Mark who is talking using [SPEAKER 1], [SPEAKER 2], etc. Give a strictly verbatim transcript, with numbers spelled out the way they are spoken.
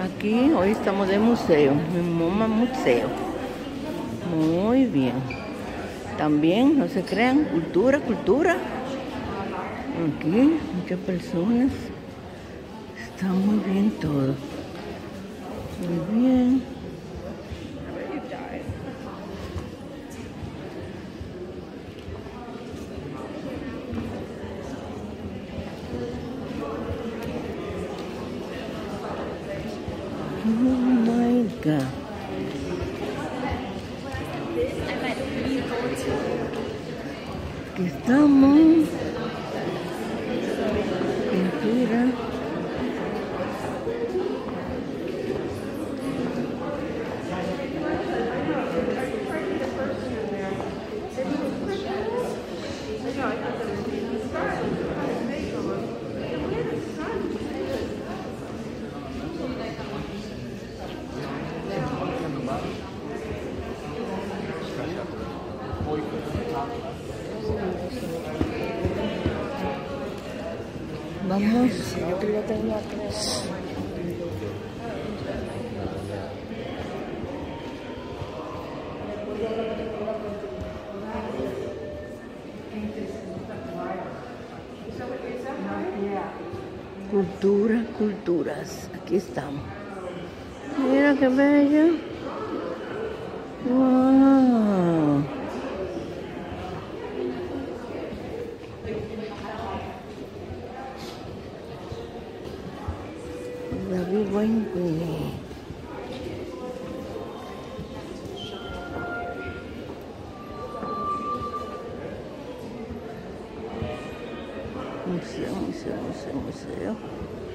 [SPEAKER 1] Aquí hoy estamos de museo, en MoMA Museo. Muy bien. También, no se crean, cultura, cultura. Aquí, muchas personas. Está muy bien todo. Muy bien. Oh my God. Aquí estamos. Pintura. Vamos.
[SPEAKER 2] Yo que yo tenía tres.
[SPEAKER 1] Cultura, culturas. Aquí estamos. Mira qué bello. Wow. David Weinberg. Museo, museo, museo, museo.